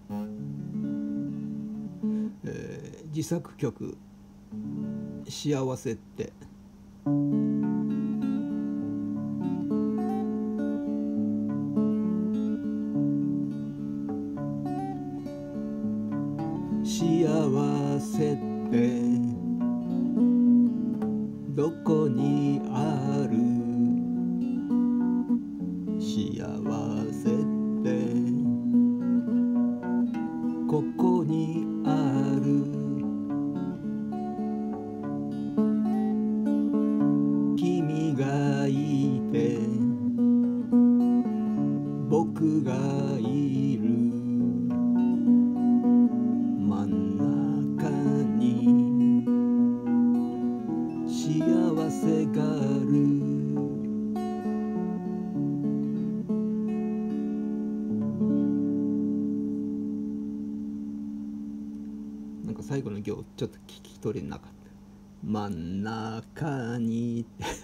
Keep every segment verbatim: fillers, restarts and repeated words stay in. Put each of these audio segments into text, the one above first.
えー、自作曲「幸せ」って幸せってどこにある？幸せってここにある。君がいて僕がいる真ん中に幸せがある。なんか最後の行ちょっと聞き取れなかった。真ん中に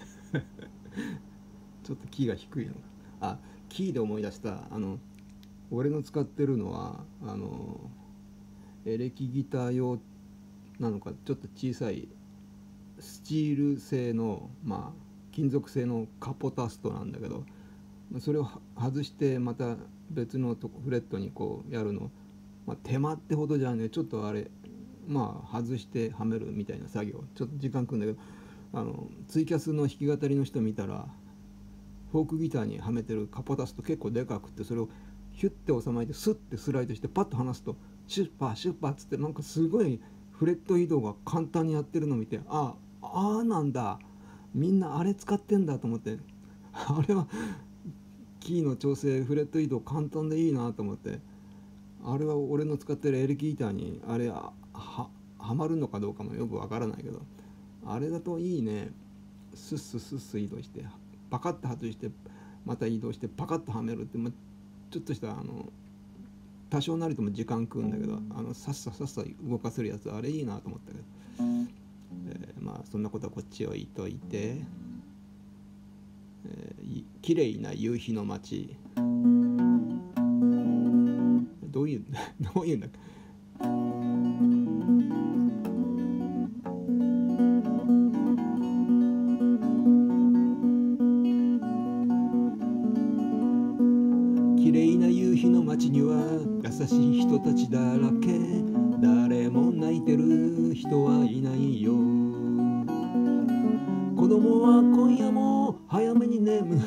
ちょっとキーが低いの。あ、キーで思い出した。あの俺の使ってるのはあのエレキギター用なのか、ちょっと小さいスチール製の、まあ金属製のカポタストなんだけど、それを外してまた別のとこフレットにこうやるの、まあ、手間ってほどじゃね、ちょっとあれまあ外してはめるみたいな作業ちょっと時間くんだけど、あのツイキャスの弾き語りの人見たらフォークギターにはめてるカポタスト結構でかくって、それをヒュッて収まってスッてスライドしてパッと離すとシュッパーシュッパーっつって、なんかすごいフレット移動が簡単にやってるのを見て、あああなんだ、みんなあれ使ってんだと思って、あれはキーの調整フレット移動簡単でいいなと思って、あれは俺の使ってるエレキギターにあれははまるのかどうかもよくわからないけど、あれだといいね。スッスッスッス移動してパカッと外してまた移動してパカッとはめるって、まあ、ちょっとしたあの多少なりとも時間食うんだけど、あのさっささっさ動かせるやつあれいいなと思ったけど、えー、まあそんなことはこっちを置いといて、えー、綺麗な夕日の街、どういうどういうんだっけ。綺麗な夕日の街には優しい人たちだらけ、誰も泣いてる人はいないよ。子供は今夜も早めに眠る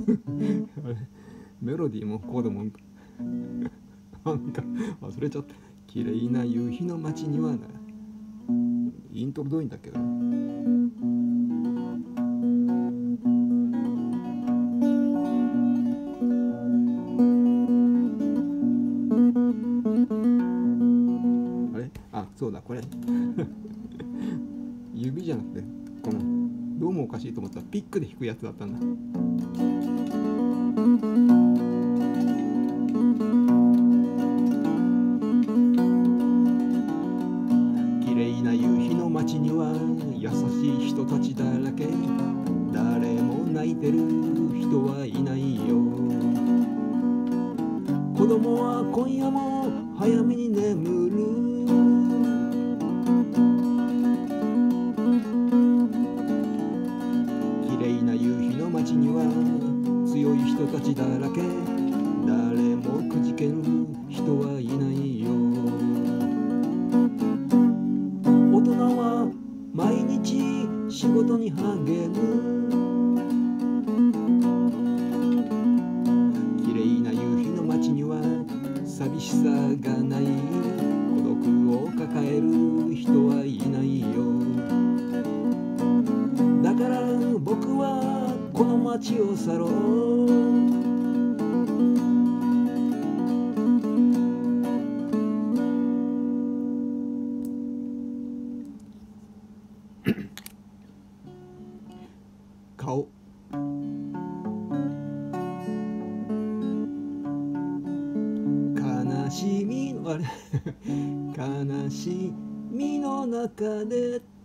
メロディーもコードもなんか忘れちゃった。綺麗な夕日の街にはな、イントロどういうんだっけど、あれ、あ、そうだこれ指じゃなくてこのどうもおかしいと思ったらピックで弾くやつだったんだ。綺麗な夕日の街には優しい人たちだらけ、誰も泣いてる人はいないよ。子供は今夜も早めに眠る。綺麗な夕日の街には強い人たちだらけ、誰もくじける人はいないよ。大人は毎日仕事に励む。綺麗な夕日の街には寂しさがない、孤独を抱える人はいないよ。だから僕はこの街を去ろう。顔、悲しみのあれ悲しみの中で、こ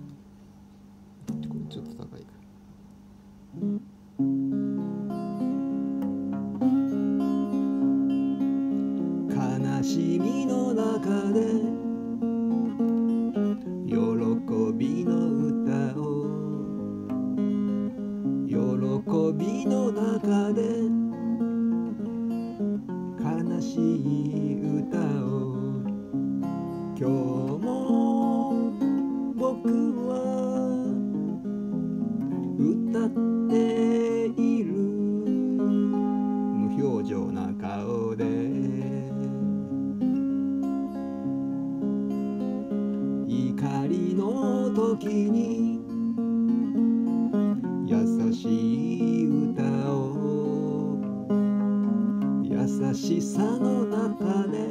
れちょっと高いか。悲しみ中で喜びの歌を喜びの中で悲しい歌を今日も僕は歌っている無表情な顔で怒りの時に優しい歌を優しさの中で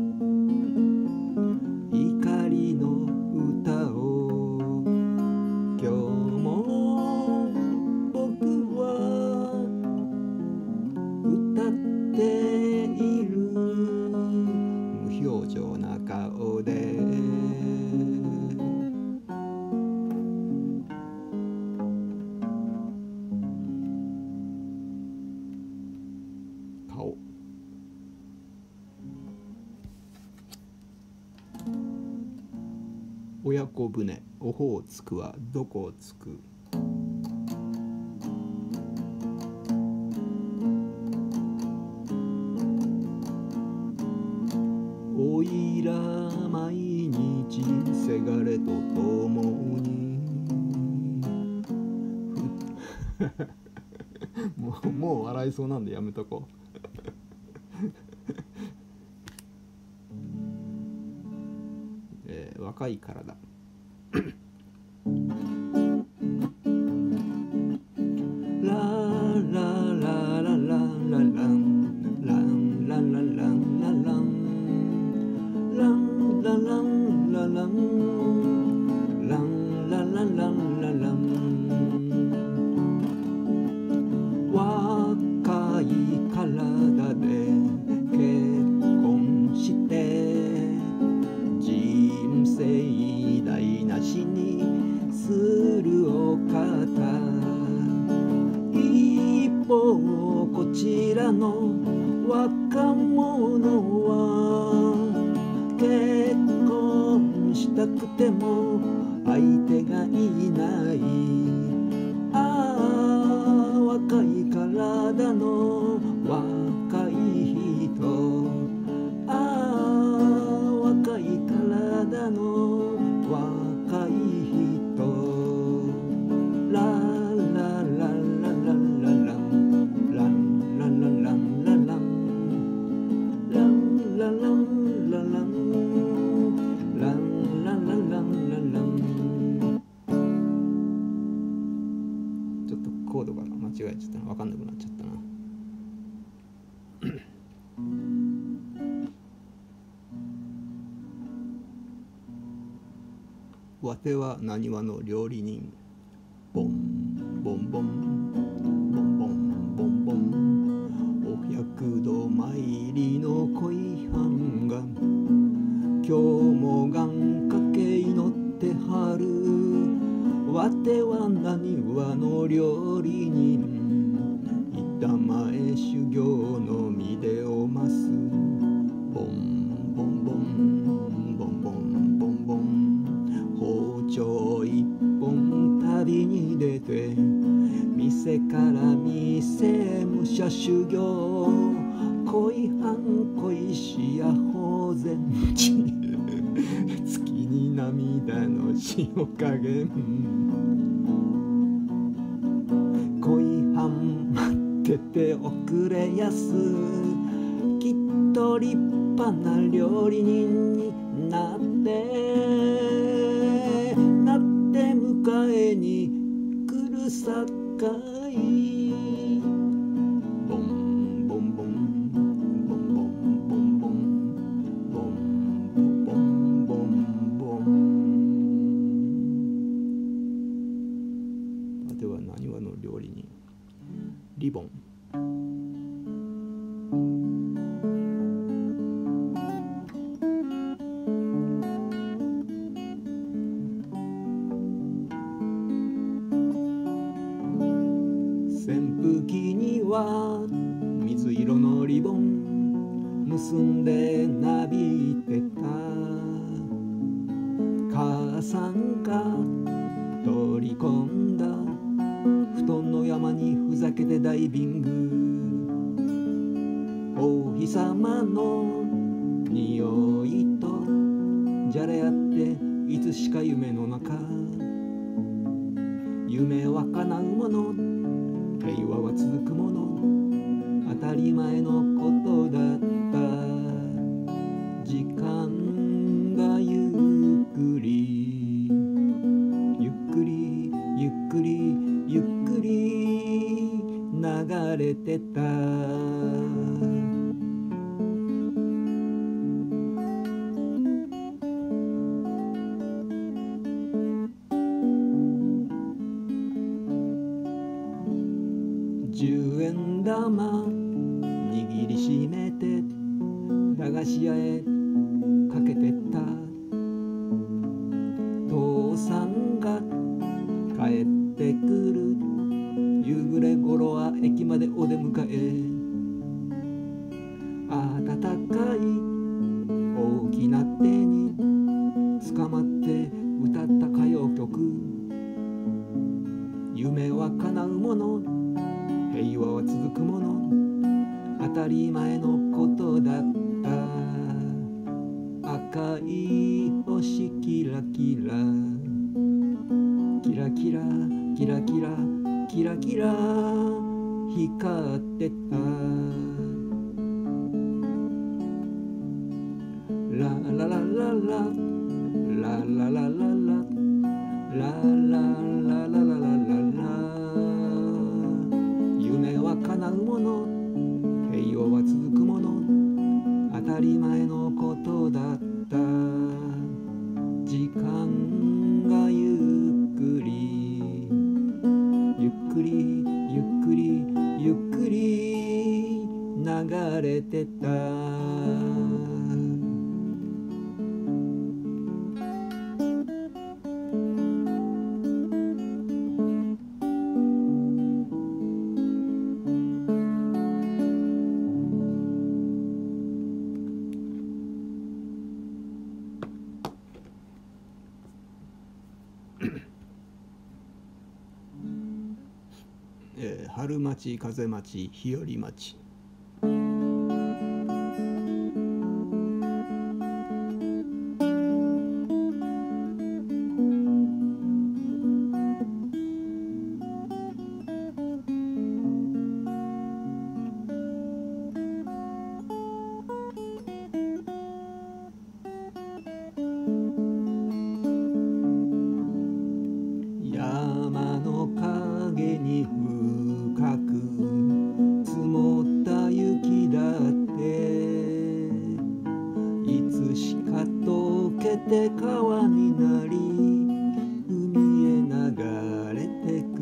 怒りの歌を今日も僕は歌っている無表情な顔で顔親子船オホーツクはどこをつくおいら毎日せがれとともにもう、もう笑いそうなんでやめとこうえー、若い体ララララララランランランランランランランランランランランランランランランランラン若い体で結婚して人生台無しにするお方一方こちらの若者は結婚したくても相手がいないああ若い体の若い人ああ若い体の若い人ララララララランランランランランランランランランランランランランランランランランランランちょっとコードが間違えちゃったな分かんなくなっちゃったなわてはなにわの料理人ボンボンボンボンボンボンボンお百度参りの恋半が今日も願掛け祈ってはるわてはなにわの料理人板前修行の身でおますボンボンボンボンボンボンボン包丁一本旅に出て店から店武者修行恋半恋しや法前地月に涙の塩加減恋半待ってておくれやすきっと立派な料理人になってなって迎えに来るさかいボンボンボンボンボンボンボンボンボンボンボンではなにわの料理人リボン扇風機には水色のリボン結んでなびいてた。母さんが取り込んだ布団の山にふざけてダイビング。お日様の匂いとじゃれ合っていつしか夢の中。夢は叶うもの、平和は続くもの、当たり前のことだった。時間がゆっくりゆっくりゆっくりゆっくり流れてた。十円玉握りしめて駄菓子屋へかけてった。父さんが帰ってくる。夕暮れ頃は駅までお出迎え。暖かい大きな手に捕まって歌った歌謡曲。夢は叶うもの、平和は続くもの、当たり前のことだった。赤い星キラキラキラキラキラキラキラキラ光ってた。ラララララララララララララララララ。夢は叶うもの、平和は続くもの、当たり前のことだった。時間がゆっくりゆっくりゆっくりゆっくり流れてた。えー、春待ち風待ち日和待ち。山の陰に深く積もった雪だっていつしか溶けて川になり海へ流れてく。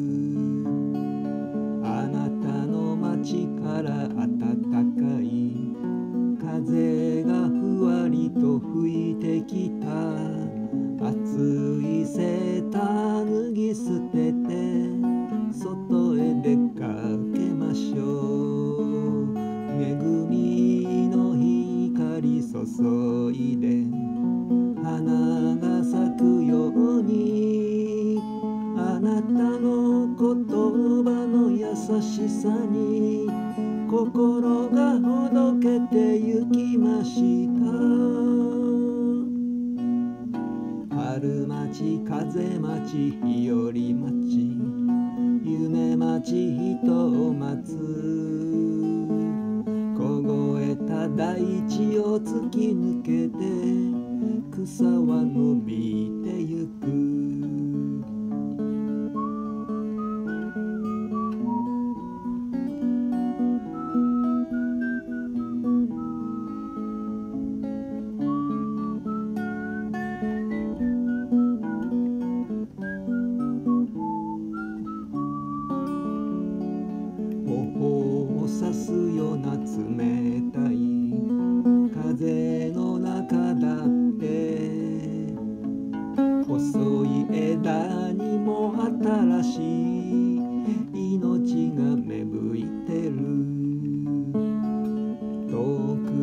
あなたの街から暖かい風がふわりと吹いてきた。暑いセーター脱ぎ捨てて外へ出かけましょう。恵みの光注いで花が咲くように、あなたの言葉の優しさに心がほどけてゆきました。春待ち風待ち日和待ち夢待ち人を待つ。凍えた大地を突き抜けて草は伸びてゆく。刺すような冷たい風の中だって細い枝にも新しい命が芽吹いてる。遠く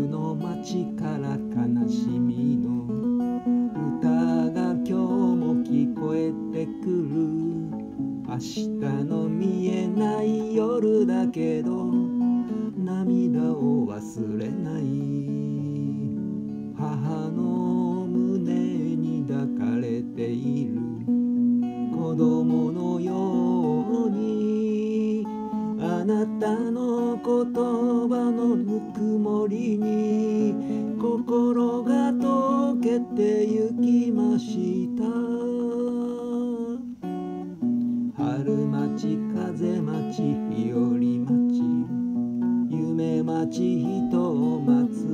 るだけど涙を忘れない。母の胸に抱かれている子供のように、あなたの言葉のぬくもりに心が溶けてゆきました。春待ち風待ち日和待ち夢待ち人を待つ、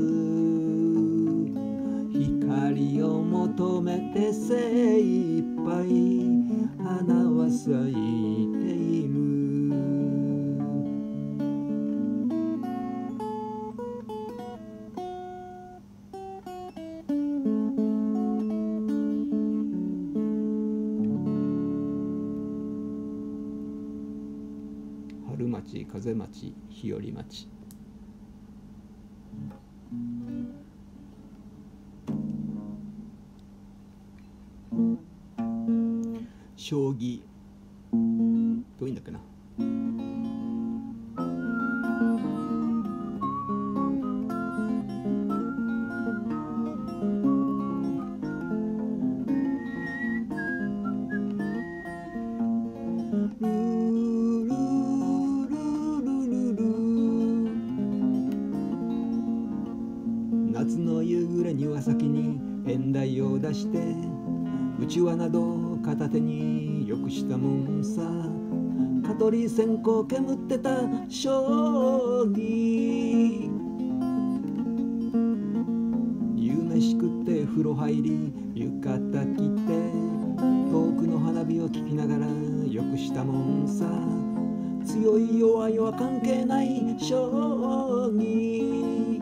光を求めて精一杯花は咲いている。春待ち風待ち日和待ち。将棋どういうんだっけな。夏の夕暮れ庭先に縁台を出してうちわなど片手によくしたもんさ。蚊取り線香煙ってた将棋、夕飯食って風呂入り浴衣着て遠くの花火を聞きながらよくしたもんさ。強い弱いは関係ない将棋、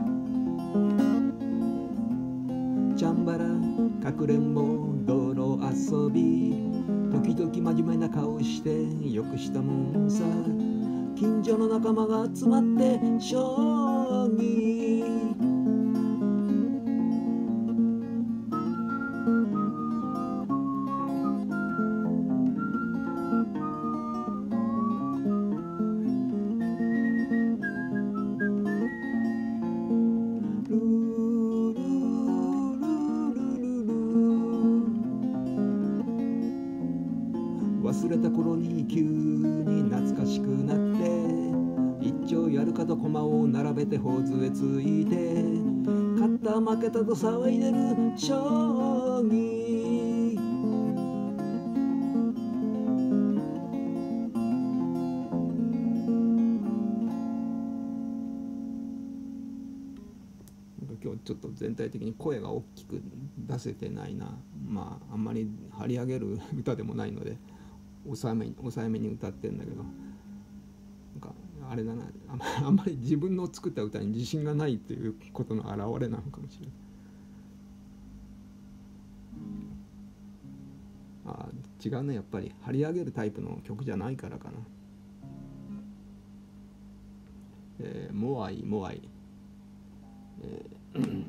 チャンバラかくれんぼ泥遊び時々真面目な顔してよくしたもんさ。近所の仲間が集まって将棋、忘れた頃に急に懐かしくなって一丁やるかと駒を並べて頬杖ついて勝った負けたと騒いでる将棋、今日ちょっと全体的に声が大きく出せてないな。まああんまり張り上げる歌でもないので抑えめに抑えめに歌ってんだけど、なんかあれだな、あんまり自分の作った歌に自信がないっていうことの表れなのかもしれない。あ違うね、やっぱり張り上げるタイプの曲じゃないからかな。えー、モアイモアイ、えー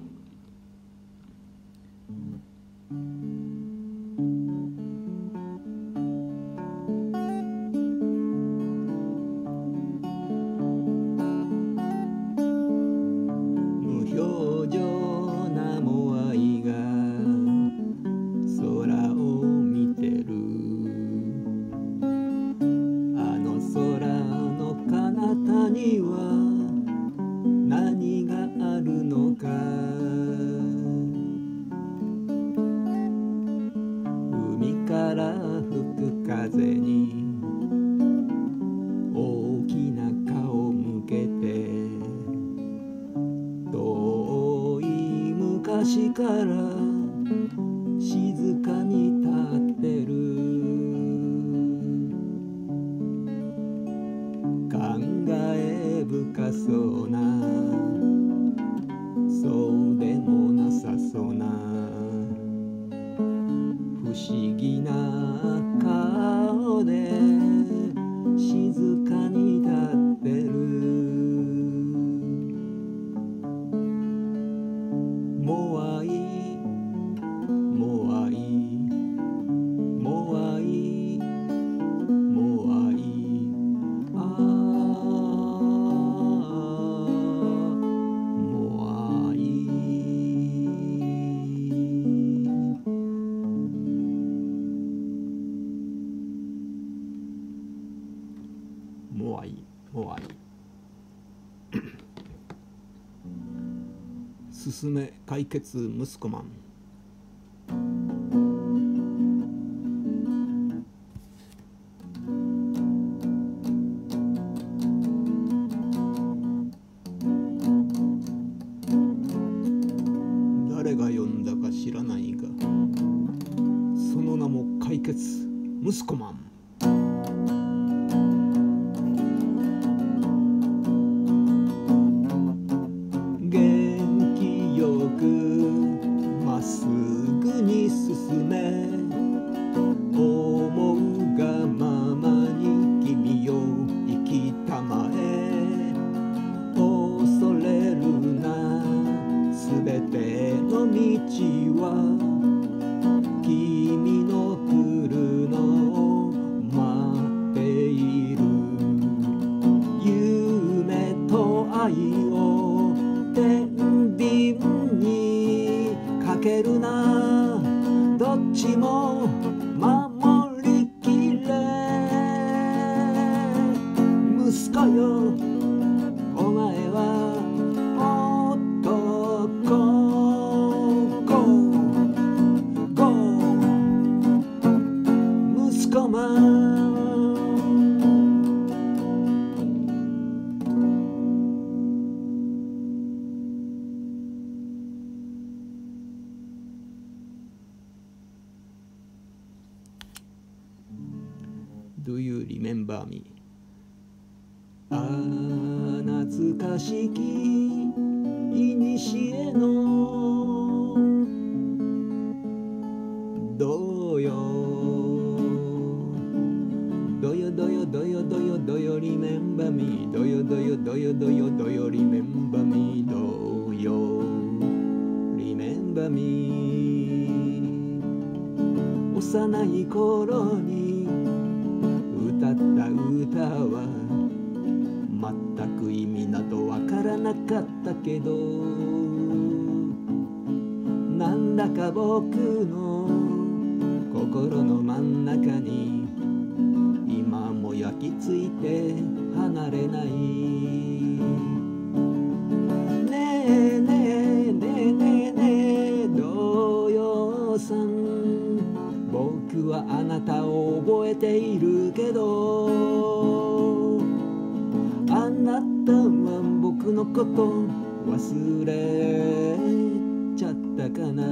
無表情なモアイが空を見てる、あの空の彼方には何があるのか、海から吹く風に大きな顔向けて遠い昔から静かに立ってる、感慨深そうなそうでもなさそうな不思議な顔で静かに立ってる、モアイモアイモアイモアイ、ああ進め解決息子マン。誰が呼んだか知らないが、その名も解決息子マン。元気よくまっすぐに進め、思うがままに君を生きたまえ。恐れるな、すべての道は君の来るのを待っている。夢と愛を天秤にかけるな、どっちも守りきれ。息子よ、お前は男。ゴー息子マン。Do you remember me? ああ懐かしきいにしえのどよどよどよどよどよどよ Remember me どよどよどよどよどよ Remember me どよ Remember me。 幼い頃に歌った歌は全く意味などわからなかったけど、なんだか僕の心の真ん中に今も焼き付いて離れない。ねえねえねえねえねえ童謡さん、僕はあなたを覚えているけど、あなたは僕のこと忘れちゃったかな。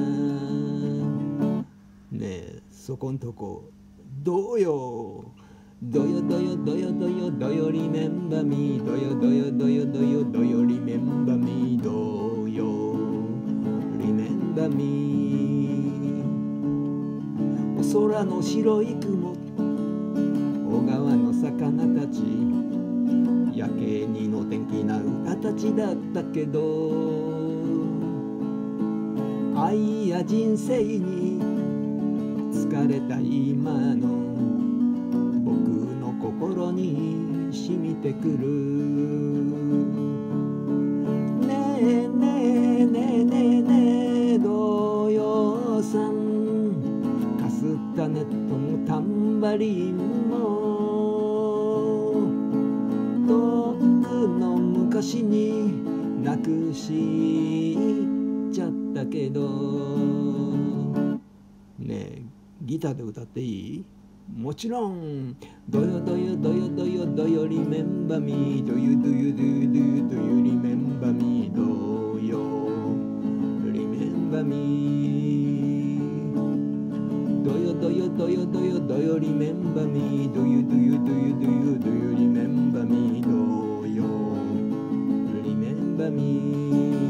ねえそこんとこどうよどよどよどよどよどよ Remember me どよどよどよどよどよ Remember me どよ Remember me。 お空の白い雲、小川の魚たち、やけにの天気な歌たちだったけど、愛や人生に疲れた今の僕の心に染みてくる。ねえねえねえねえねえ童謡さん、カスタネットもタンバリンも遠くの昔になくしちゃったけど。ねえギターで歌っていい？もちろん。どよどよどよどよどよ Remember me どよどよどよどよどよ Remember me どよ Remember me どよどよどよどよどよ Remember me どよどよどよどよどよ Remember me どよ Remember me。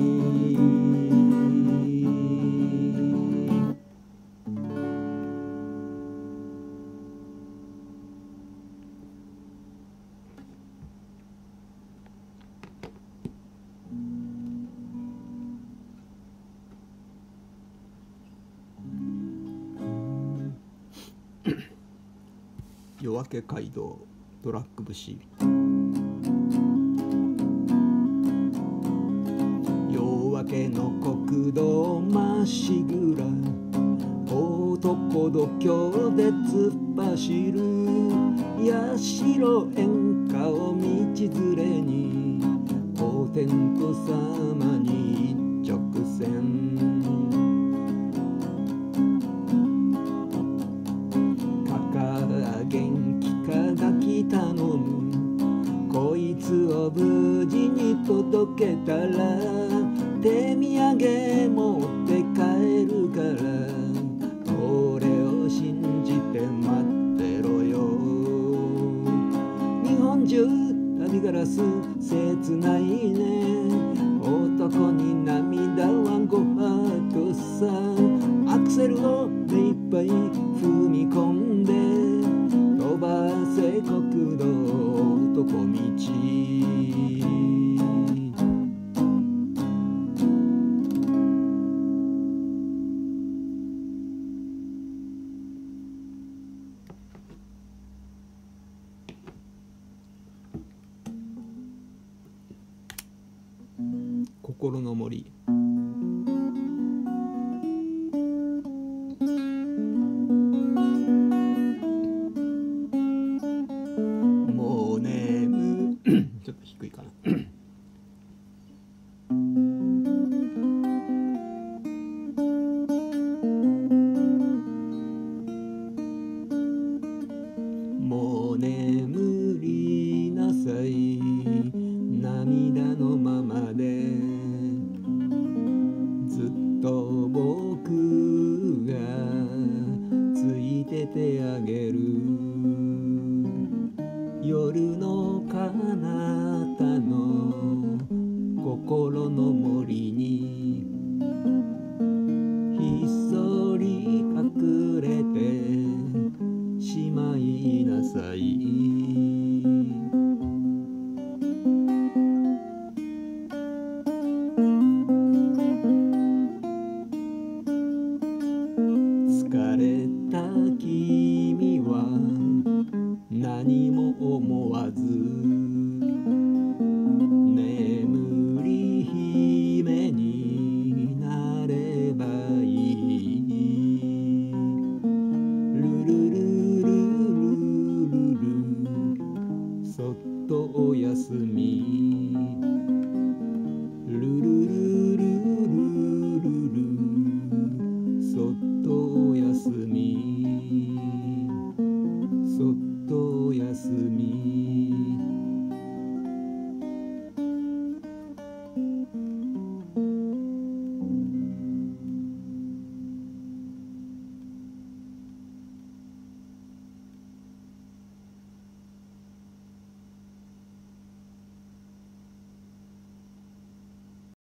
夜明け街道トラック節。夜明けの国道まっしぐら、男度胸で突っ走る八代演歌を道連れに、お天道様に一直線心の森。もう眠ちょっと低いかなもう眠りなさい、涙のままで